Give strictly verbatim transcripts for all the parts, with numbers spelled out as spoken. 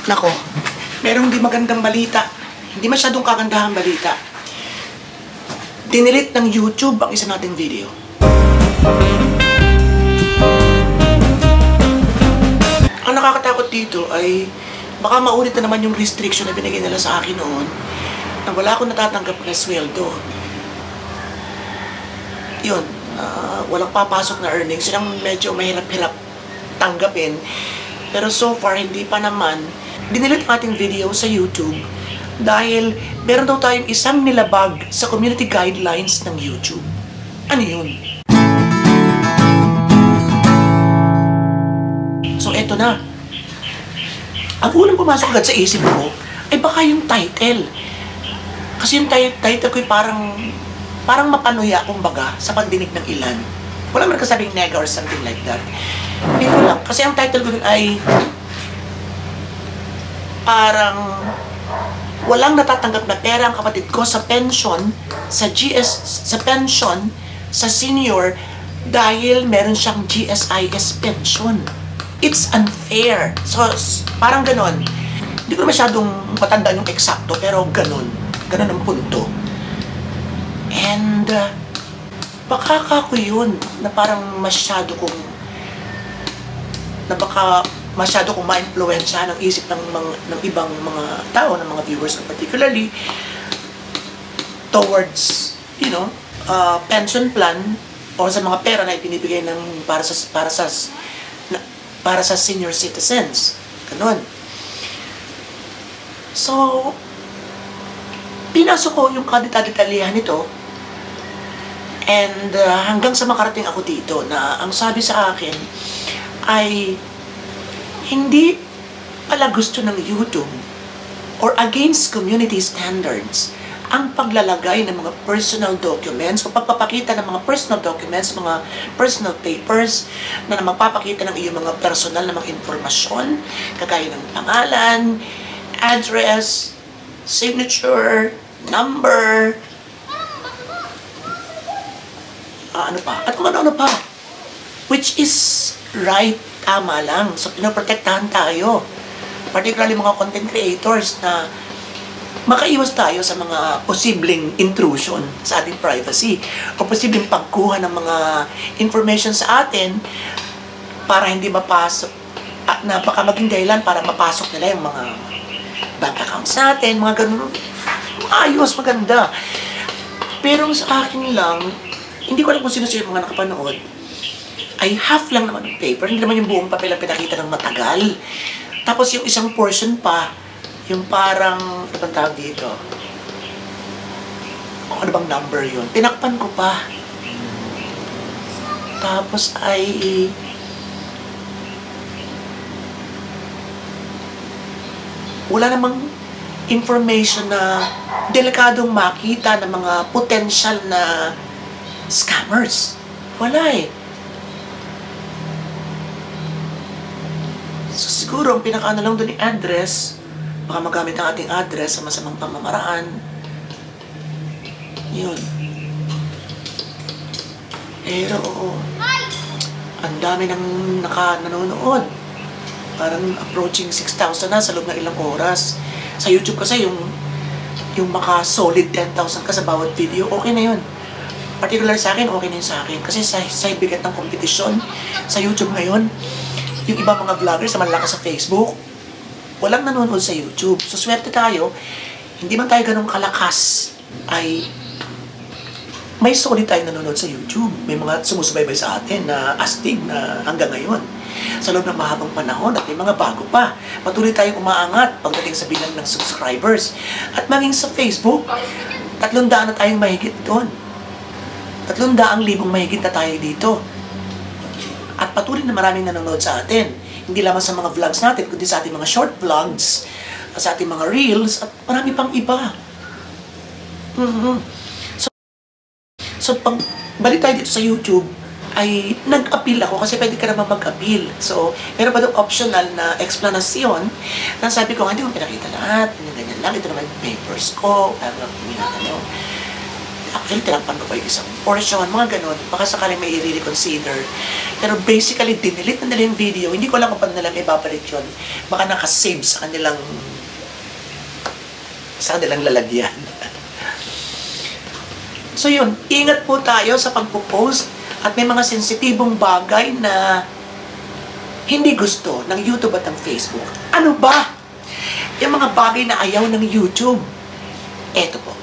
Nako, merong di magandang balita. Hindi masyadong kagandahang balita. Dinilit ng YouTube ang isa nating video. Ang nakakatakot dito ay baka maulit na naman yung restriction na binigay nila sa akin noon na wala akong natatanggap na sweldo. Yun, uh, walang papasok na earnings. Yun ang medyo mahirap-hirap tanggapin. Pero so far, hindi pa naman. Dinilit ang ating video sa YouTube dahil meron daw tayong isang nilabag sa community guidelines ng YouTube. Ano yun? So, eto na. Ang unang pumasok agad sa isip ko ay baka yung title. Kasi yung title ko ay parang parang mapanuya, kumbaga, sa pandinig ng ilan. Wala man kasabing nega or something like that. Hindi ko lang. Kasi ang title ko dun ay parang walang natatanggap na pera ang kapatid ko sa pension, sa G S, sa pension, sa senior, dahil meron siyang G S I S pension. It's unfair. So, parang ganon. Hindi ko masyadong matandaan yung eksakto, pero ganon. Ganon ang punto. And, uh, baka ako yun, na parang masyado kong, na baka masyado kong ma-influensya ng isip ng, mga, ng ibang mga tao, ng mga viewers, particularly towards, you know, uh, pension plan o sa mga pera na ipinibigay ng para sa para sa na, para sa senior citizens. Ganon. So, pinasok ko yung kadita-detalyahan nito and uh, hanggang sa makarating ako dito na ang sabi sa akin ay hindi pala gusto ng YouTube or against community standards ang paglalagay ng mga personal documents o pagpapakita ng mga personal documents, mga personal papers na magpapakita ng iyong mga personal na mga informasyon, kagaya ng pangalan, address, signature, number, uh, ano pa, at kung ano-ano pa. Which is right, tama lang. So, pinoprotektahan tayo. Particularly mga content creators na makaiwas tayo sa mga posibleng intrusion sa ating privacy o posibleng pagkuha ng mga information sa atin para hindi mapasok at na baka maging dahilan para mapasok nila yung mga bank accounts natin, mga ganun. Ayos, maganda. Pero sa akin lang, hindi ko alam kung sino siya yung mga nakapanood, ay half lang naman ng paper. Hindi naman yung buong papel ang pinakita ng matagal. Tapos yung isang portion pa, yung parang, ano bang tawag dito? O, ano bang number yun? Tinakpan ko pa. Tapos ay wala namang information na delikadong makita ng mga potential na scammers. Wala eh. So, siguro, ang pinaka-ano lang doon yung address, baka magamit ang ating address sa masamang pamamaraan. Yun. Pero, ang dami nang naka-nanonood. Parang approaching six thousand na sa loob ng ilang oras. Sa YouTube kasi, yung, yung maka-solid ten thousand ka sa bawat video, okay na yun. Particular sa akin, okay na yun sa akin. Kasi sa, sa bigat ng kompetisyon sa YouTube ngayon, yung iba mga vloggers na malakas sa Facebook, walang nanonood sa YouTube. So, swerte tayo, hindi man tayo ganun kalakas, ay may solid tayo nanonood sa YouTube. May mga sumusubaybay sa atin na astig na hanggang ngayon. Sa loob ng mahabang panahon at may mga bago pa. Patuloy tayong umaangat pagdating sa bilang ng subscribers. At maging sa Facebook, tatlong daan na tayong mahigit doon. Tatlong daang libong mahigit na tayo dito. At patuloy na maraming nanonood sa atin. Hindi lamang sa mga vlogs natin, kundi sa ating mga short vlogs, sa ating mga reels, at marami pang iba. Mm-hmm. So, so pag balik tayo dito sa YouTube, ay nag-appeal ako kasi pwede ka naman mag-appeal. So, meron pa doon optional na explanation na sabi ko, hindi ko pinakita lahat, ganyan-ganyan lang, ito naman yung papers ko, pero ano. Actually, tinakpan ko pa yung isang portion, mga ganun. Baka sakaling may i-reconsider. Pero basically, dinilit na nila yung video. Hindi ko lang kung paano nilang ibabalik yun. Baka nakasave sa kanilang sa kanilang lalagyan. So yun, ingat po tayo sa pagpo-post at may mga sensitibong bagay na hindi gusto ng YouTube at ng Facebook. Ano ba? Yung mga bagay na ayaw ng YouTube. Eto po.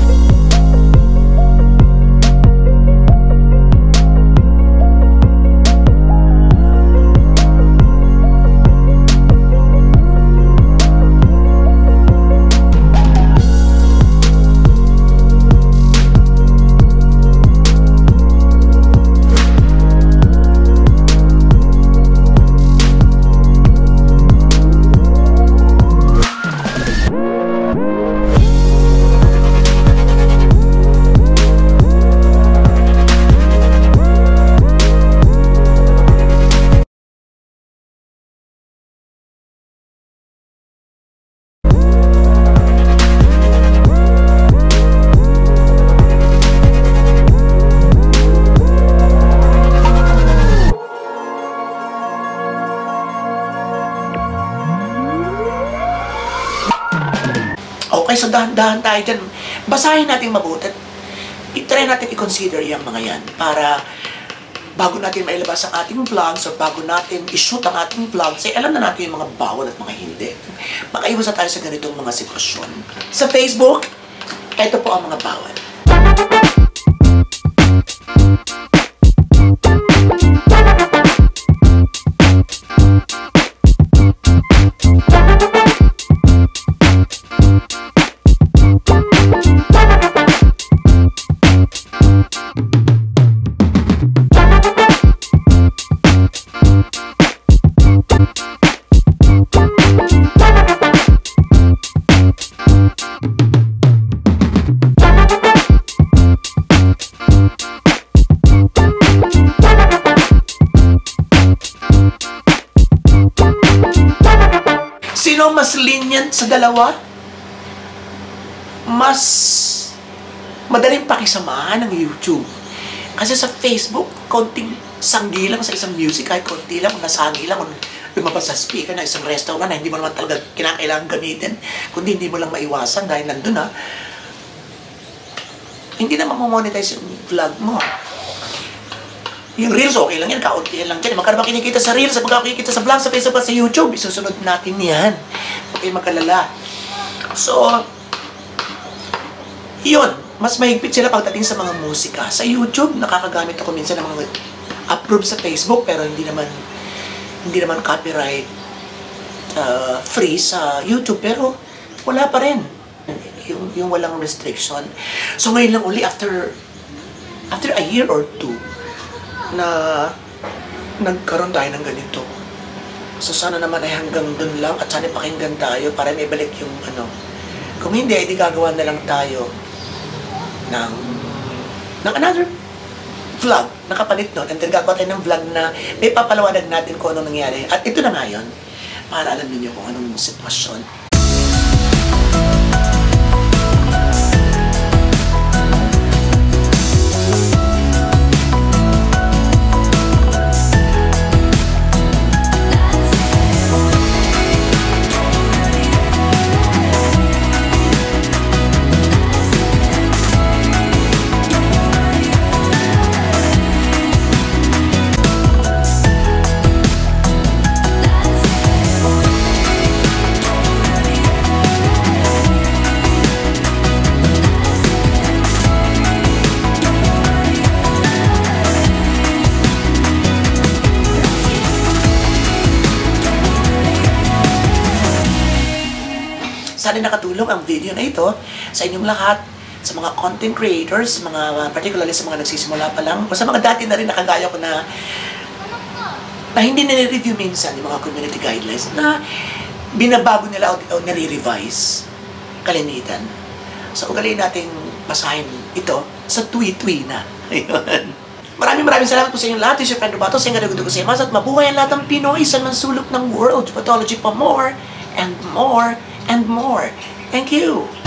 Okay, so dahan-dahan tayo dyan. Basahin natin mabuti. I-try natin i-consider yung mga yan para bago natin mailabas ang ating vlogs or bago natin i-shoot ang ating vlogs, ay alam na natin yung mga bawal at mga hindi. Makaiwas na tayo sa ganitong mga sitwasyon. Sa Facebook, eto po ang mga bawal. Sino mas lenient sa dalawa? Mas madaling pakisamahan ng YouTube. Kasi sa Facebook, konting sanggi lang sa isang music, kahit konti lang, nasangi lang, lumabas sa speaker na isang restaurant na hindi mo naman talaga kinakailangan gamitin, kundi hindi mo lang maiwasan dahil nandun na, hindi na mamamonetize yung vlog mo. Yung Reels, okay lang yan, kaunti lang dyan. Magkano ba kinikita sa Reels, magkano kinikita sa vlog, sa Facebook, sa YouTube, isusunod natin yan. Okay, magkalala. So, yun, mas mahigpit sila pagdating sa mga musika. Sa YouTube, nakakagamit ako minsan ng mga approved sa Facebook, pero hindi naman, hindi naman copyright uh, free sa YouTube, pero wala pa rin. Yung, yung walang restriction. So, ngayon lang uli, after, after a year or two, na nagkaroon tayo ng ganito. So sana naman ay hanggang dun lang at sana pakinggan tayo para may balik yung ano. Kung hindi, ay di gagawa na lang tayo ng ng another vlog na kapalit nun. And then gagawa tayo ng vlog na may papalawanag natin kung ano nangyari. At ito na nga yun, para alam niyo kung anong sitwasyon. Sana nakatulong ang video na ito sa inyong lahat, sa mga content creators, mga particularly sa mga nagsisimula pa lang, o sa mga dati na rin nakagaya ko na na hindi nire-review minsan yung mga community guidelines na binabago nila o, o nire-revise kalimitan. So, ugaliin natin basahin ito sa twi-twi na. Ayun. Maraming maraming salamat po sa inyong lahat. This is your friend Robato. Sa inyo ko sa imas at mabuhay ang lahat ng Pinoy sa mansulok ng world. Pathology pa more and more and more. Thank you.